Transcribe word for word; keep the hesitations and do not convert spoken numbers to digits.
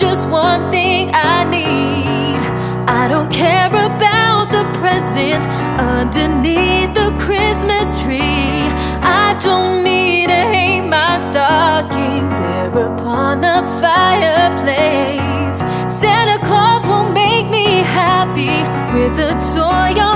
just one thing I need. I don't care about the presents underneath the Christmas tree. I don't need to hang my stocking there upon a fireplace. Santa Claus won't make me happy with a toy